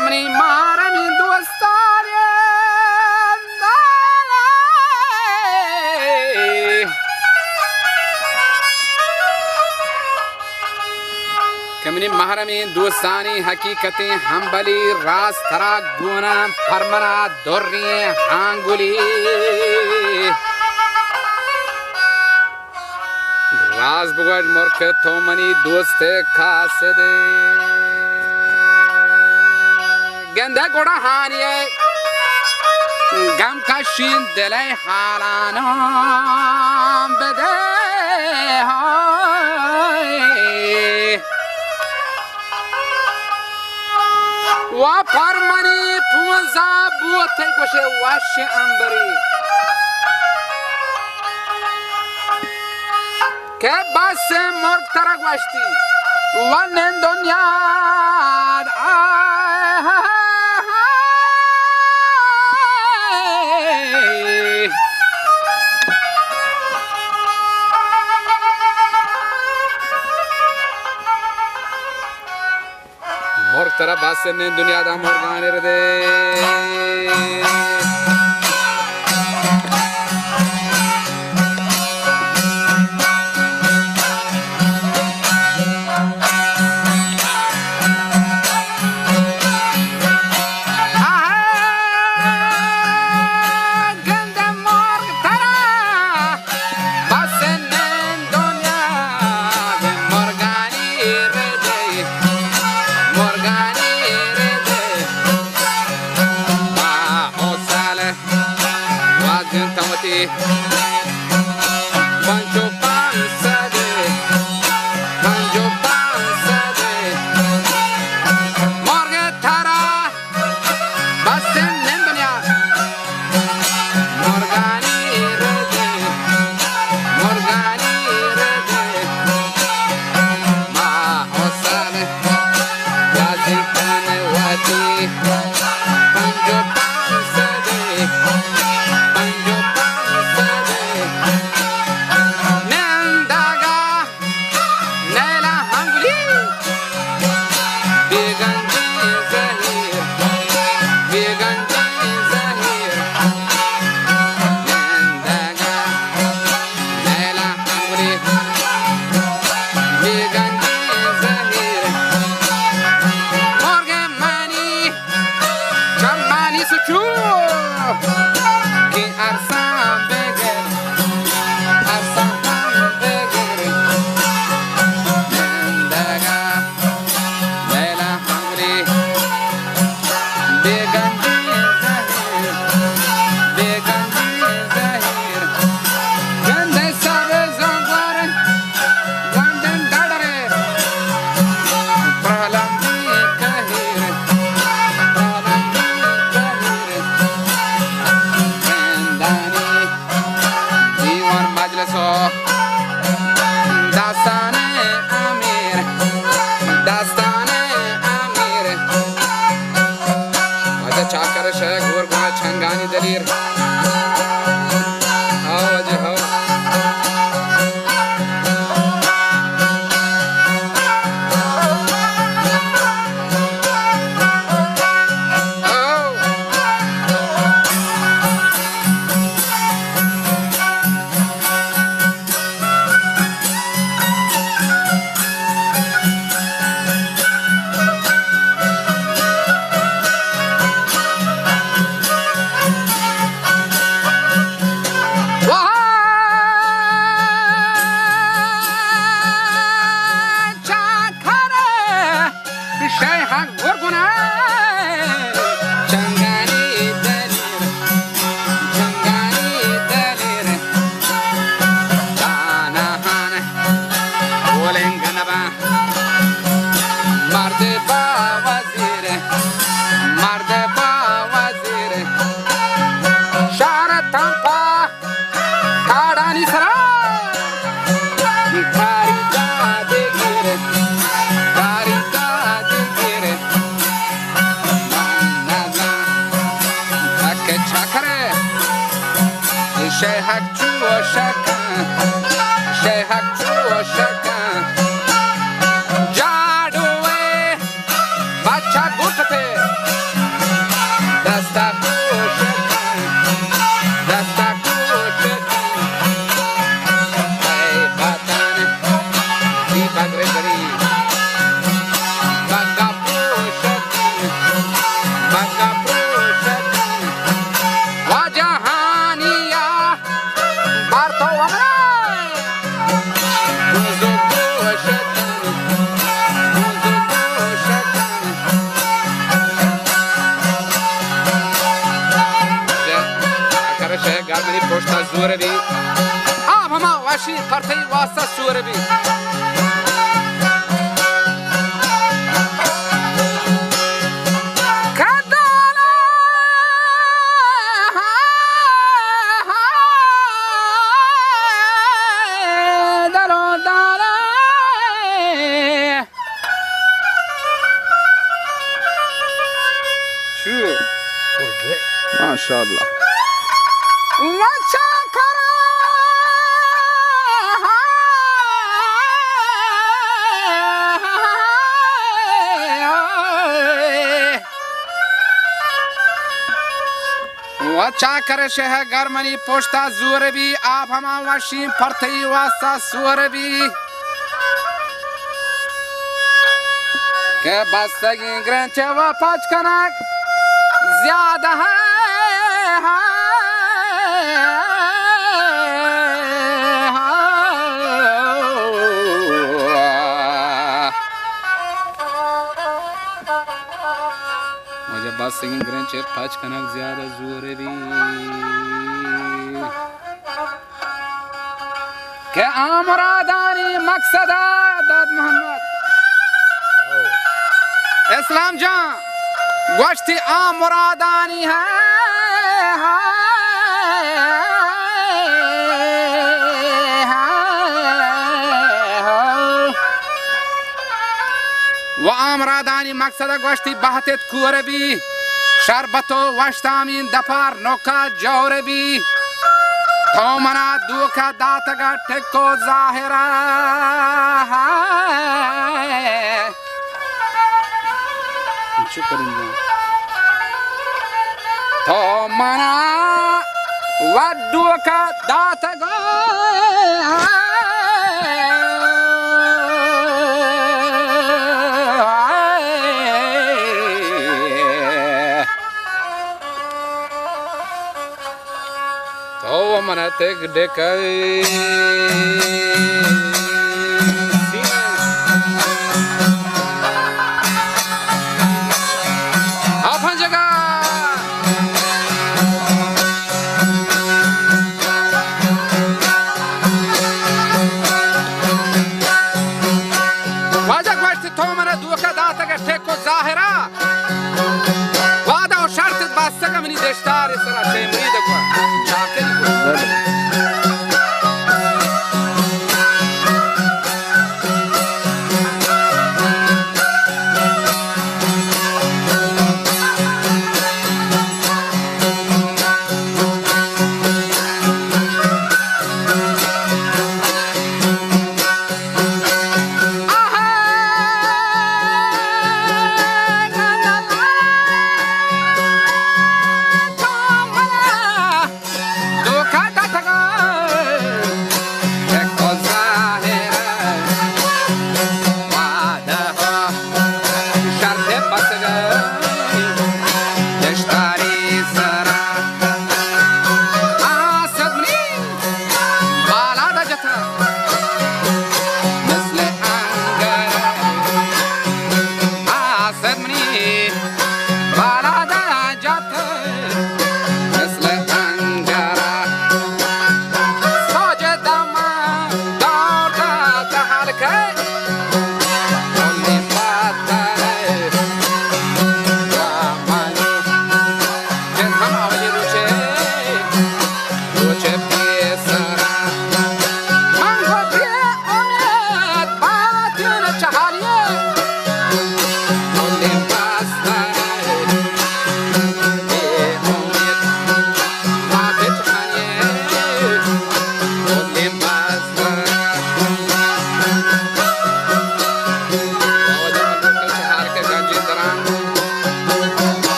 کمنی مارمی دوستانی کمنی محرمی دوستانی حقیقتی همبلی راست ترا گونا فرمنا دوری هانگولی راز بگوش مرک تو منی دوست کاسده گنده گوڑا هانیه غم کشین دلی حالانم بده و پرمانی پونزا بوته گوشه وش انبری که بس مرگ ترک وشتی و نن دنیا مرگ ترک بس نن دنیا دا مرگانی رده जाडूए बच्चा गुटते دستا کوشکن دستا کوشکن ای وطن بی بگره بری بگا پوشکن بگا پوشکن و جهانیا بر تو امره بوزو کوشکن بوزو کوشکن کرشه گرمنی پشت زور بی آب هما وشی پرتی واسه سور بی MashaAllah. वचा कर शह गरमनी पोष्टा जोर भी आप हमा वशी परथई वासा सुर भी के बस ग्रंच व पाँच कनक ज्यादा है मुझे बस ग्रंच पाँच कनक ज्यादा जोर भी के आमरादानी मकसद दाद मोहम्मद इस्लाम जान गोश्ती आमरादानी है व आमरादानी मकसद गोश्ती बहते कुर भी शरबतो वश्तामीन दफार नौका जौर भी तो मना दुखा दातगा टेको जाहिरा तो मना वदुका दातगा तो मना तेग डेकई अपन जगह वाजा क्वेश्चन तो मना दुखा दातगा टेको जाहिरा वादा और शर्त बासगा मनी देशदार इसरा शेमरी दगवा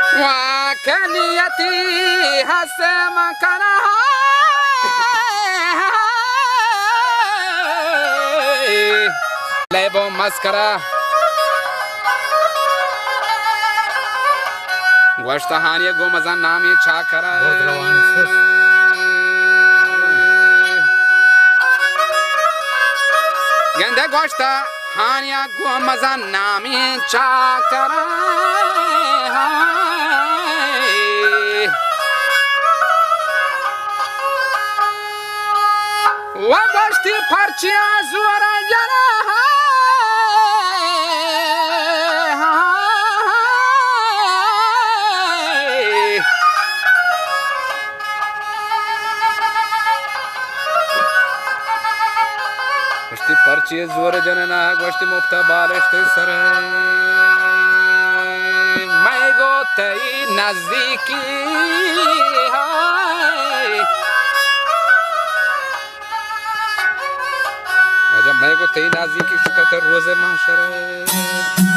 وكنيتي هسه مكانها لعبوا مسكرة गोश्त हानिया गो मजा नाम ये छा करा गेंदे गोश्त हानिया गो मजा नाम ये छा करा वो गोश्ती पर्चिया जुआरा जरा पर्ची जोर जनना गोश्ती मुफ्त बालिश्त सर मैं गो तई नजदीकी मैं गो तई नजदीकी शिकत रोज़े महशर